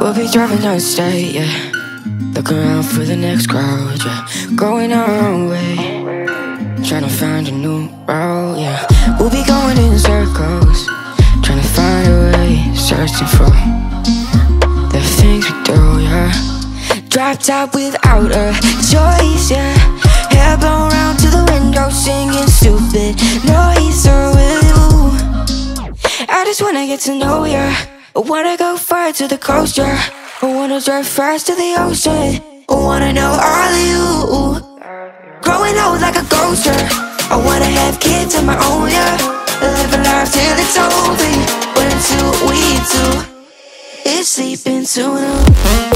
We'll be driving down the state, yeah. Looking around for the next crowd, yeah. Going our own way, trying to find a new route, yeah. We'll be going in circles, trying to find a way, searching for the things we do, yeah. Drop top without a choice, yeah. Hair blown round to the window, singing stupid noise. Or will you? I just wanna get to know ya. I wanna go far to the coast, yeah. I wanna drive fast to the ocean. I wanna know all of you. Growing old like a ghost, yeah. I wanna have kids of my own, yeah. Live a life till it's over. But until we do, it's sleeping too long.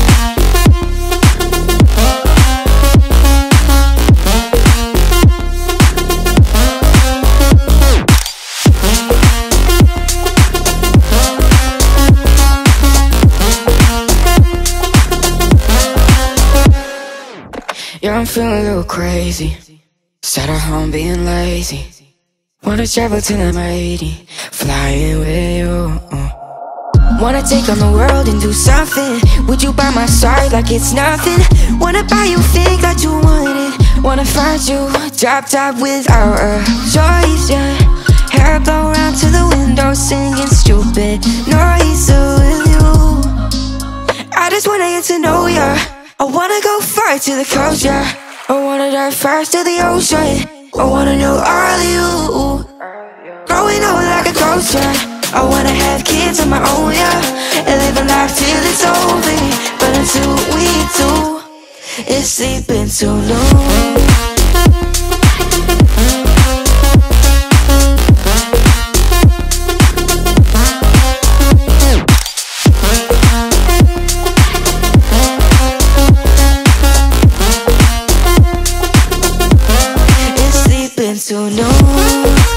Yeah, I'm feeling a little crazy. Sat at home being lazy. Wanna travel till I'm 80, flying with you. Wanna take on the world and do something. Would you by my side like it's nothing? Wanna buy you things that you wanted. Wanna find you, drop top without a choice, yeah. Hair blow round to the window, singing stupid noise. With you, I just wanna get to know ya. I wanna go far to the coast, yeah. I wanna dive fast to the ocean. I wanna know all of you. Growing old like a ghost, yeah. I wanna have kids of my own, yeah. And live a life till it's over. But until we do, it's sleeping too long. Too long.